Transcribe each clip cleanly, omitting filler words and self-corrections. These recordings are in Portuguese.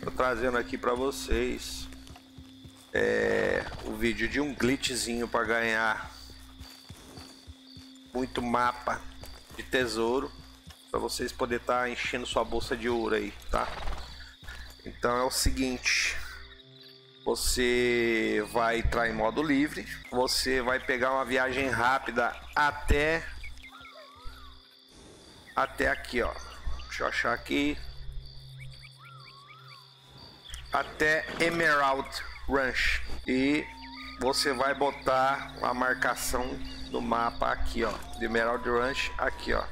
Tô trazendo aqui pra vocês o vídeo de um glitchzinho para ganhar muito mapa de tesouro, para vocês poderem estar enchendo sua bolsa de ouro aí, tá? Então é o seguinte, você vai entrar em modo livre, você vai pegar uma viagem rápida até aqui, ó. Deixa eu achar aqui. Até Emerald Ranch. E você vai botar a marcação do mapa aqui, ó. De Emerald Ranch aqui, ó.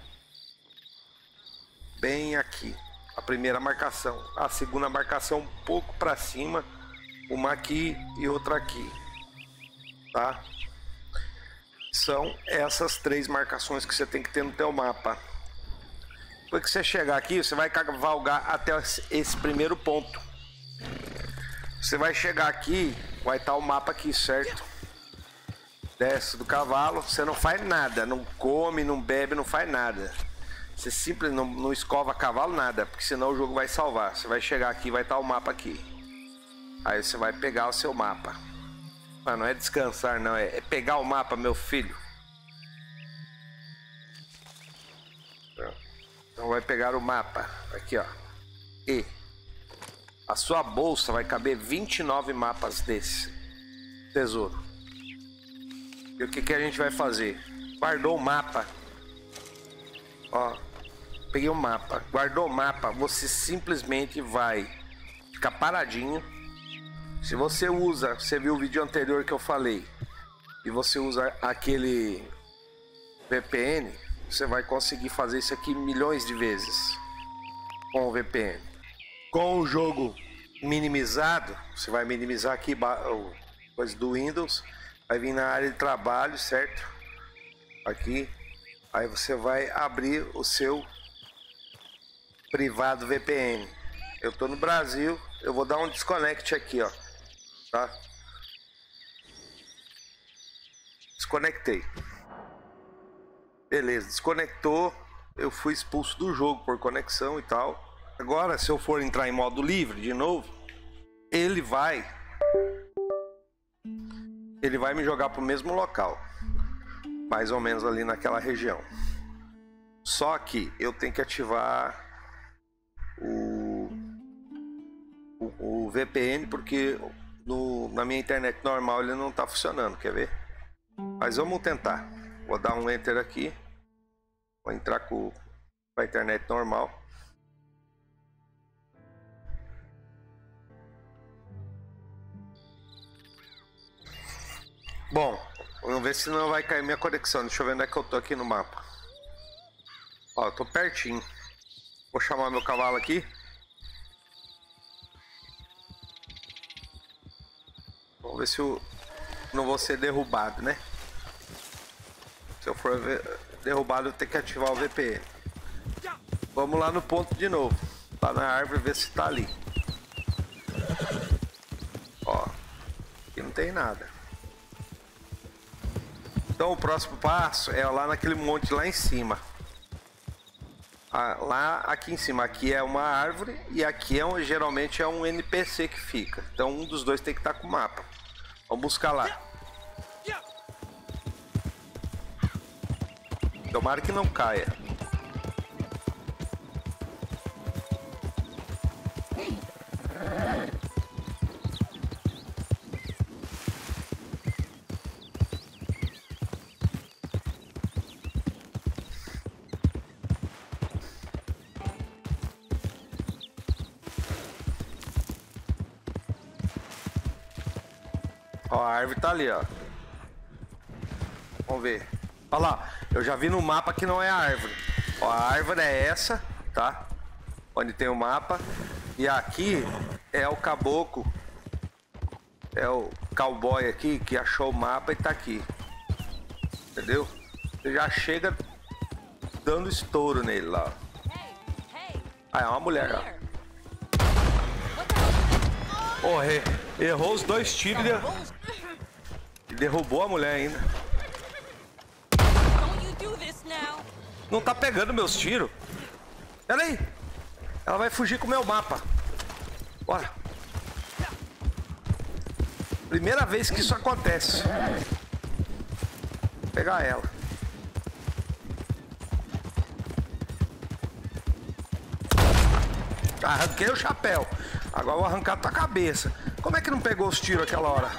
Bem aqui. A primeira marcação. A segunda marcação um pouco para cima. Uma aqui e outra aqui. Tá? São essas 3 marcações que você tem que ter no teu mapa. Depois que você chegar aqui, você vai cavalgar até esse primeiro ponto. Você vai chegar aqui, vai estar o mapa aqui, certo? Desce do cavalo, você não faz nada, não come, não bebe, não faz nada. Você simplesmente não escova cavalo, nada, porque senão o jogo vai salvar. Você vai chegar aqui, vai estar o mapa aqui. Aí você vai pegar o seu mapa. Mas não é descansar, não, é pegar o mapa, meu filho. Então vai pegar o mapa, aqui ó. E a sua bolsa vai caber 29 mapas desse tesouro. E o que a gente vai fazer? Guardou o mapa. Ó, peguei o mapa. Guardou o mapa, você simplesmente vai ficar paradinho. Se você usa, você viu o vídeo anterior que eu falei, e você usa aquele VPN, você vai conseguir fazer isso aqui milhões de vezes com o VPN. Com o jogo minimizado, você vai minimizar aqui coisa do Windows, vai vir na área de trabalho, certo? Aqui, aí você vai abrir o seu privado VPN. Eu tô no Brasil, eu vou dar um desconnect aqui, ó, tá? Desconectei. Beleza, desconectou, eu fui expulso do jogo por conexão e tal. Agora, se eu for entrar em modo livre de novo, ele vai me jogar para o mesmo local, mais ou menos ali naquela região. Só que eu tenho que ativar o VPN, porque na minha internet normal ele não está funcionando, quer ver? Mas vamos tentar. Vou dar um enter aqui, vou entrar com a internet normal. Bom, vamos ver se não vai cair minha conexão. Deixa eu ver onde é que eu tô aqui no mapa. Ó, eu tô pertinho. Vou chamar meu cavalo aqui. Vamos ver se eu não vou ser derrubado, né? Se eu for derrubado, eu tenho que ativar o VPN. Vamos lá no ponto de novo. Lá na árvore, ver se tá ali. Ó, aqui não tem nada. Então o próximo passo é lá naquele monte lá em cima. Aqui em cima, aqui é uma árvore e aqui geralmente é um NPC que fica. Então um dos dois tem que estar com o mapa. Vamos buscar lá. Tomara que não caia. Ó, a árvore tá ali, ó. Vamos ver. Olha lá, eu já vi no mapa que não é a árvore. Ó, a árvore é essa, tá? Onde tem o mapa. E aqui é o caboclo. É o cowboy aqui que achou o mapa e tá aqui. Entendeu? Você já chega dando estouro nele lá. Ah, é uma mulher, ó. Oh, errou os 2 tiros e derrubou a mulher ainda. Não tá pegando meus tiros. Pera aí. Ela vai fugir com o meu mapa. Olha. Primeira vez que isso acontece. Vou pegar ela. Arranquei o chapéu. Agora eu vou arrancar a tua cabeça. Como é que não pegou os tiros aquela hora?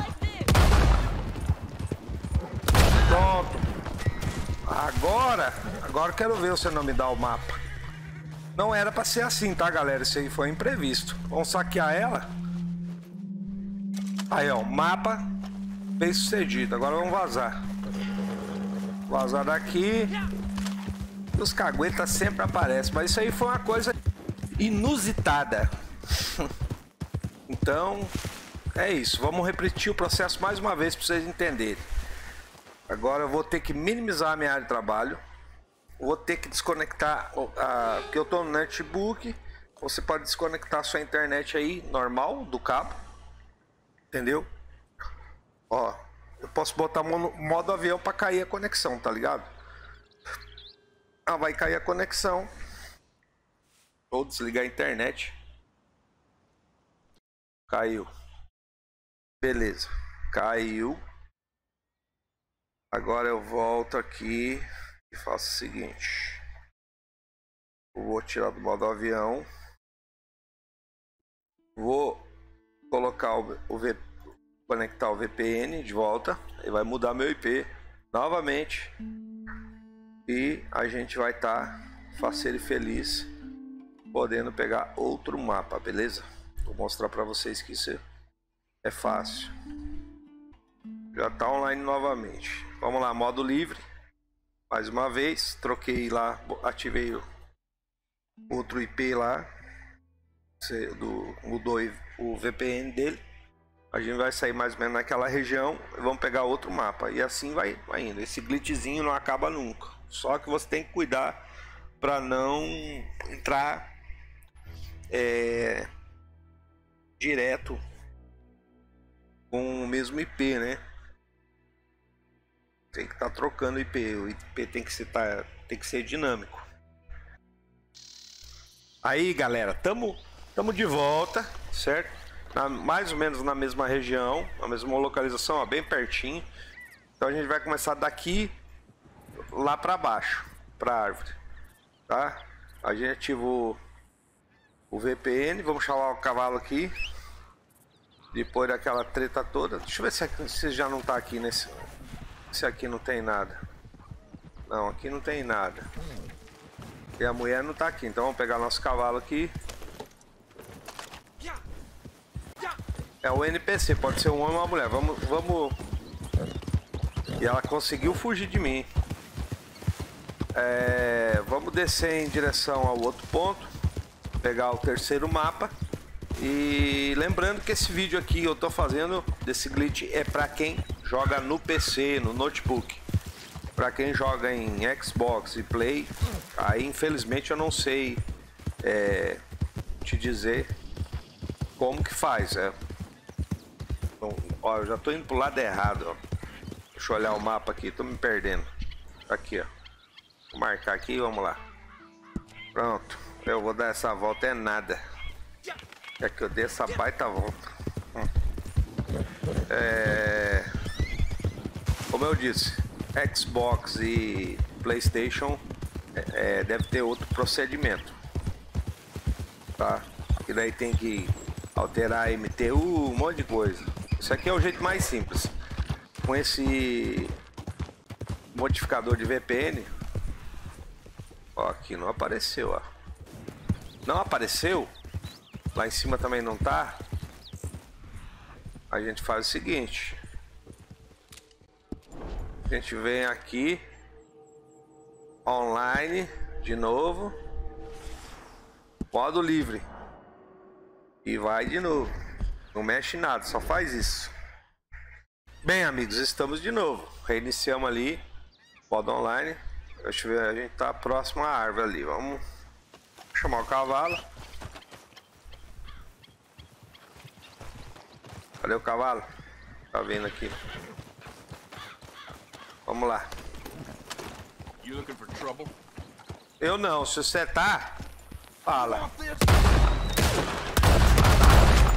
Pronto. Agora eu quero ver se você não me dá o mapa. Não era pra ser assim, tá, galera? Isso aí foi imprevisto. Vamos saquear ela. Aí, ó, mapa bem sucedido. Agora vamos vazar. Vazar daqui. Os caguetas sempre aparecem. Mas isso aí foi uma coisa inusitada. Então, é isso. Vamos repetir o processo mais uma vez para vocês entenderem. Agora eu vou ter que minimizar a minha área de trabalho. Vou ter que desconectar, porque eu estou no notebook. Você pode desconectar sua internet aí, normal, do cabo. Entendeu? Ó, eu posso botar modo avião para cair a conexão, tá ligado? Ah, vai cair a conexão. Ou desligar a internet. Caiu. Beleza. Caiu. Agora eu volto aqui e faço o seguinte. Eu vou tirar do modo avião. Vou colocar conectar o VPN de volta. Ele vai mudar meu IP novamente. E a gente vai estar faceiro e feliz podendo pegar outro mapa, beleza? Vou mostrar para vocês que isso é fácil. Já está online novamente. Vamos lá, modo livre. Mais uma vez, troquei lá, ativei outro IP lá. Mudou o VPN dele. A gente vai sair mais ou menos naquela região e vamos pegar outro mapa. E assim vai indo. Esse glitchzinho não acaba nunca. Só que você tem que cuidar para não entrar direto com o mesmo IP, né? Tem que estar trocando o IP. O IP tem que ser dinâmico. Aí, galera, tamo de volta, certo? Mais ou menos na mesma região, na mesma localização, ó, bem pertinho. Então a gente vai começar daqui lá para baixo, para a árvore, tá? A gente ativou o VPN, vamos chamar o cavalo aqui. Depois daquela treta toda, deixa eu ver se já não tá aqui nesse. Se aqui não tem nada. Não, aqui não tem nada. E a mulher não tá aqui, então vamos pegar nosso cavalo aqui. É o NPC, pode ser um homem ou uma mulher. Vamos. E ela conseguiu fugir de mim. Vamos descer em direção ao outro ponto. Pegar o terceiro mapa. E lembrando que esse vídeo aqui eu tô fazendo desse glitch é para quem joga no PC, no notebook. Para quem joga em Xbox e Play, aí infelizmente eu não sei te dizer como que faz. Então, ó, eu já tô indo pro lado errado, ó. Deixa eu olhar o mapa aqui, tô me perdendo. Aqui, ó. Vou marcar aqui, vamos lá. Pronto, eu vou dar essa volta, é nada. É que eu dei essa baita volta. Como eu disse, Xbox e PlayStation deve ter outro procedimento, tá? E daí tem que alterar a MTU, um monte de coisa. Isso aqui é o jeito mais simples. Com esse modificador de VPN, ó, aqui não apareceu, ó. Não apareceu? Lá em cima também não tá? A gente faz o seguinte. A gente vem aqui. Online. De novo. Modo livre. E vai de novo. Não mexe em nada, só faz isso. Bem, amigos, estamos de novo. Reiniciamos ali. Modo online. Deixa eu ver, a gente tá próximo à árvore ali. Vamos chamar o cavalo. Cadê o cavalo? Tá vindo aqui. Vamos lá. Eu não, se você tá, fala.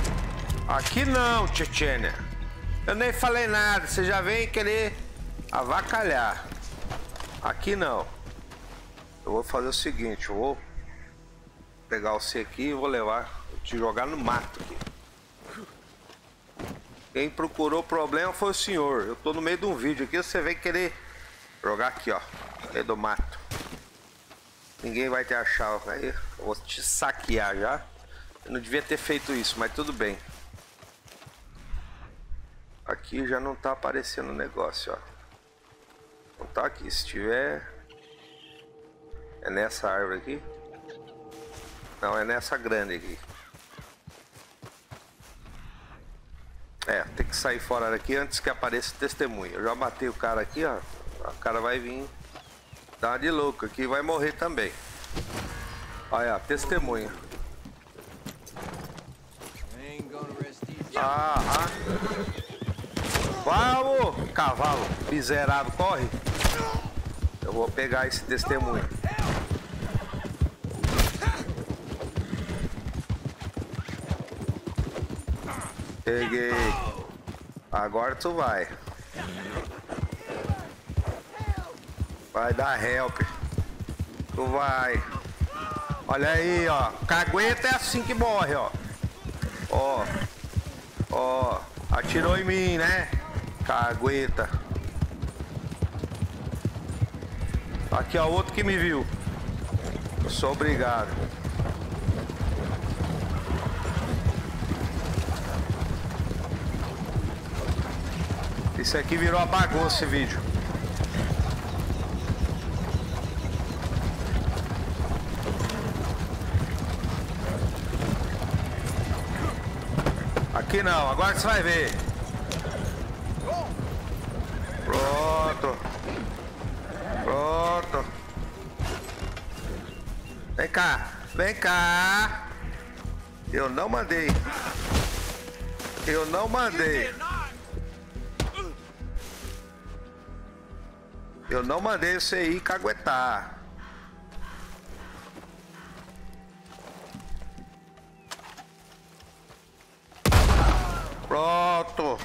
Aqui não, Tchetchênia. Eu nem falei nada, você já vem querer avacalhar. Aqui não. Eu vou fazer o seguinte, eu vou pegar você aqui e vou levar, te jogar no mato aqui. Quem procurou problema foi o senhor. Eu tô no meio de um vídeo aqui, você vem querer jogar aqui, ó, no meio do mato. Ninguém vai te achar, aí eu vou te saquear já. Eu não devia ter feito isso, mas tudo bem. Aqui já não tá aparecendo o negócio, ó. Não tá aqui, se tiver... É nessa árvore aqui? Não, é nessa grande aqui. É, tem que sair fora daqui antes que apareça testemunha. Eu já matei o cara aqui, ó. O cara vai vir dar uma de louco aqui e vai morrer também. Olha, testemunha. Vamos, cavalo miserável, corre. Eu vou pegar esse testemunho. Peguei. Agora tu vai. Vai dar help. Tu vai. Olha aí, ó. Cagueta é assim que morre, ó. Ó. Ó. Atirou em mim, né? Cagueta. Aqui, ó. Outro que me viu. Eu sou obrigado. Isso aqui virou uma bagunça esse vídeo. Aqui não, agora você vai ver. Pronto. Pronto. Vem cá, vem cá. Eu não mandei. Eu não mandei. Eu não mandei você ir caguetar. Pronto.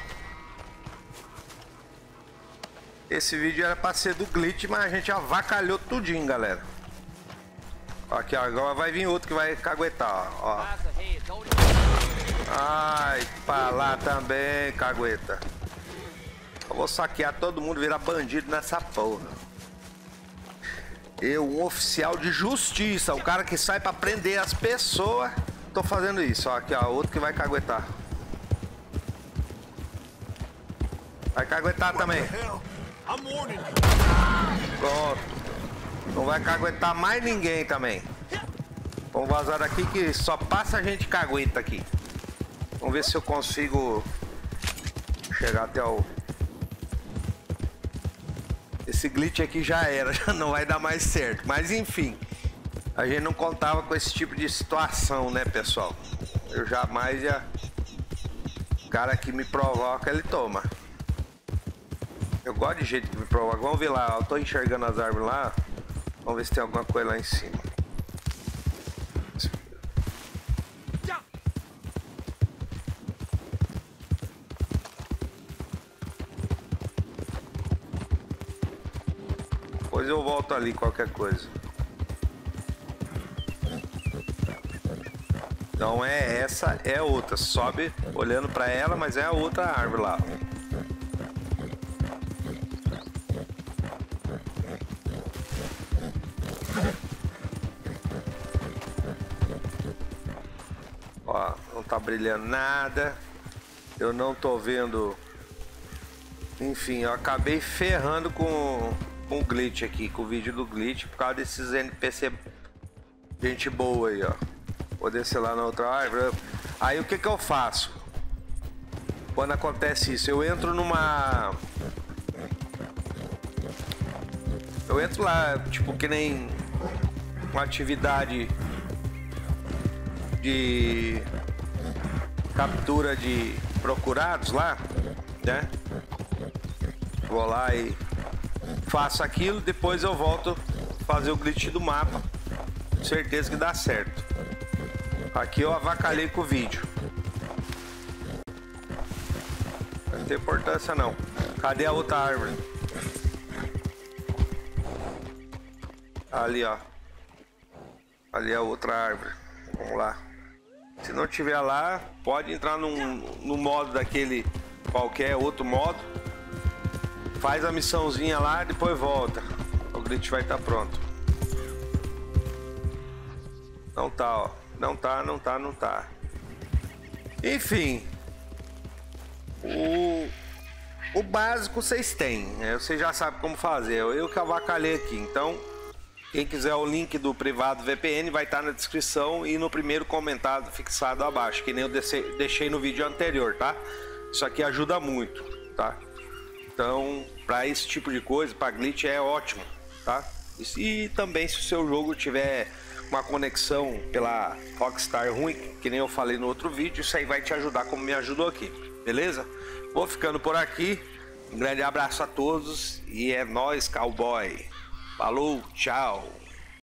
Esse vídeo era pra ser do glitch, mas a gente avacalhou tudinho, galera. Aqui, ó, agora vai vir outro que vai caguetar, ó. Ai, pra lá também, cagueta. Eu vou saquear todo mundo, virar bandido nessa porra. Eu, um oficial de justiça, o cara que sai pra prender as pessoas, tô fazendo isso. Ó, aqui, ó, outro que vai caguetar. Vai caguetar também. Pronto. Não vai caguetar mais ninguém também. Vamos vazar daqui que só passa gente cagueta aqui. Vamos ver se eu consigo chegar até o... Esse glitch aqui já era, já não vai dar mais certo. Mas enfim, a gente não contava com esse tipo de situação, né, pessoal? Eu jamais ia... O cara que me provoca, ele toma. Eu gosto de jeito que me provoca. Vamos ver lá, eu tô enxergando as árvores lá. Vamos ver se tem alguma coisa lá em cima. Depois eu volto ali, qualquer coisa. Não é essa, é outra. Sobe olhando pra ela, mas é a outra árvore lá. Ó, não tá brilhando nada. Eu não tô vendo. Enfim, eu acabei ferrando com o glitch aqui, com o vídeo do glitch, por causa desses NPC gente boa aí, ó. Vou descer lá na outra árvore. Aí o que que eu faço? Quando acontece isso, eu entro numa... Eu entro lá, tipo, que nem uma atividade de captura de procurados lá, né? Vou lá e faço aquilo, depois eu volto fazer o glitch do mapa. Certeza que dá certo. Aqui eu avacalhei com o vídeo. tem importância não. Cadê a outra árvore? Ali, ó. Ali é a outra árvore. Vamos lá. Se não tiver lá, pode entrar no modo daquele qualquer outro modo. Faz a missãozinha lá, depois volta. O glitch vai estar pronto. Não tá, ó. Não tá. Enfim. O básico vocês têm. Vocês já sabem como fazer. Eu que avacalhei aqui. Então, quem quiser o link do privado VPN vai estar na descrição e no primeiro comentário fixado abaixo. Que nem eu deixei no vídeo anterior, tá? Isso aqui ajuda muito, tá? Então, para esse tipo de coisa, para glitch é ótimo, tá? E também se o seu jogo tiver uma conexão pela Rockstar ruim, que nem eu falei no outro vídeo, isso aí vai te ajudar como me ajudou aqui, beleza? Vou ficando por aqui, um grande abraço a todos e é nóis, cowboy. Falou, tchau!